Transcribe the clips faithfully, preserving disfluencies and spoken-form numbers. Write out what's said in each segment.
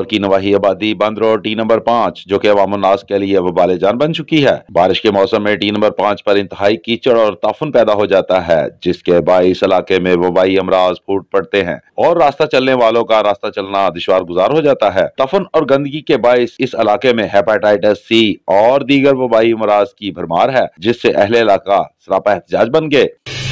लाहौर की नवाही आबादी बंद रोड टी नंबर पाँच जो कि अवामुन्नास के लिए वबाले जान बन चुकी है। बारिश के मौसम में टी नंबर पाँच पर इंतहाई कीचड़ और ताफुन पैदा हो जाता है, जिसके बाइस इलाके में वबाई अमराज फूट पड़ते हैं और रास्ता चलने वालों का रास्ता चलना दुश्वार गुजार हो जाता है। ताफुन और गंदगी के बाइस इस इलाके में हेपेटाइटिस सी और दीगर वबाई अमराज की भरमार है, जिससे अहले इलाका सरापा एहतजाज बन गए।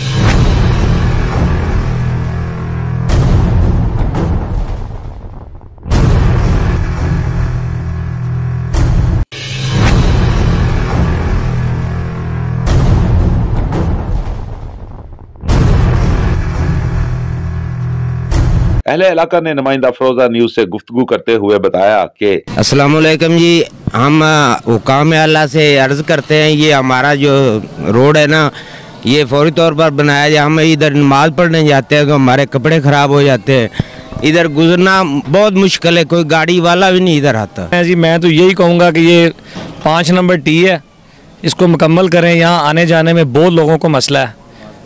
अहले इलाका ने नुमाइंदा फरोजा न्यूज से गुफ्तगू करते हुए बताया कि अस्सलाम वालेकुम जी, हम हुकाम अल्लाह से अर्ज करते हैं, ये हमारा जो रोड है ना, ये फौरी तौर पर बनाया जाए। हम इधर नमाज पढ़ने जाते हैं तो हमारे कपड़े ख़राब हो जाते हैं, इधर गुजरना बहुत मुश्किल है, कोई गाड़ी वाला भी नहीं इधर आता जी। मैं तो यही कहूँगा कि ये पाँच नंबर टी है, इसको मुकम्मल करें। यहाँ आने जाने में बहुत लोगों को मसला है,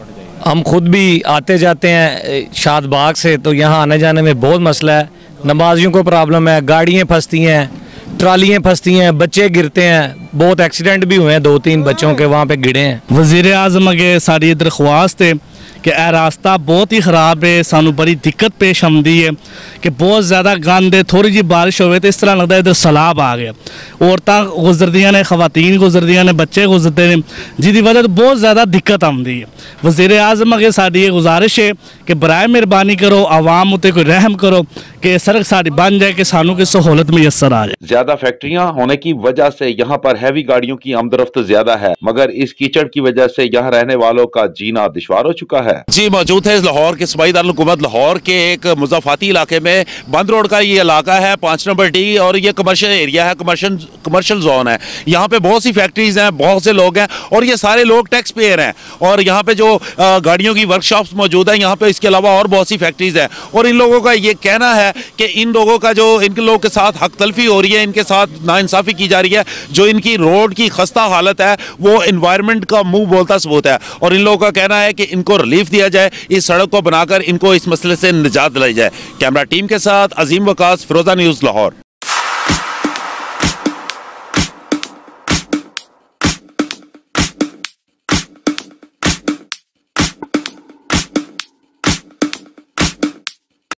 हम खुद भी आते जाते हैं शादबाग से, तो यहाँ आने जाने में बहुत मसला है। नमाजियों को प्रॉब्लम है, गाड़ियाँ फंसती हैं, ट्रालियाँ फंसती हैं, बच्चे गिरते हैं, बहुत एक्सीडेंट भी हुए हैं, दो तीन बच्चों के वहाँ पे गिरे हैं। वज़ीर आज़म अगे साड़ी दरख्वास्त है कि यह रास्ता बहुत ही ख़राब है, सानू बड़ी दिक्कत पेश आती है कि बहुत ज़्यादा गंद है, थोड़ी जी बारिश हो तो इस तरह लगता है इधर सैलाब आ गया। औरतां गुजरदियाँ ने, खवातीन गुजरदियाँ ने, बच्चे गुजरते हैं, जिसकी वजह तो बहुत ज़्यादा दिक्कत आती है। वज़ीर आज़म अगे साड़ी गुजारिश है कि बराए मेहरबानी करो, आवाम उत्ते कोई रहम करो कि सड़क साड़ी बन जाए कि सानू की सहूलत मैसर आ जाए। ज्यादा फैक्ट्रियाँ होने की वजह से यहाँ पर हैवी गाड़ियों की आमदरफ्त ज्यादा है, मगर इस कीचड़ की वजह से यहाँ रहने वालों का जीना दुश्वार हो चुका है। जी, मौजूद है लाहौर के सूबाई दारुल हुकूमत लाहौर के एक मुज़ाफ़ाती इलाके में। बंद रोड का ये इलाका है, पाँच नंबर डी, और ये कमर्शियल एरिया है, कमर्शियल कमर्शियल जोन है। यहाँ पे बहुत सी फैक्ट्रीज हैं, बहुत से लोग हैं और ये सारे लोग टैक्स पेयर हैं। और यहाँ पे जो गाड़ियों की वर्कशॉप्स मौजूद है यहाँ पे, इसके अलावा और बहुत सी फैक्ट्रीज हैं। और इन लोगों का ये कहना है कि इन लोगों का जो इन लोगों के साथ हक तलफी हो रही है, इनके साथ नाइंसाफ़ी की जा रही है। जो इनकी रोड की खस्ता हालत है वो इन्वायरमेंट का मुंह बोलता सबूत है। और इन लोगों का कहना है कि इनको रिलीफ दिया जाए, इस सड़क को बनाकर इनको इस मसले से निजात दिलाई जाए। कैमरा टीम के साथ अजीम वकास, फिरोजा न्यूज़, लाहौर।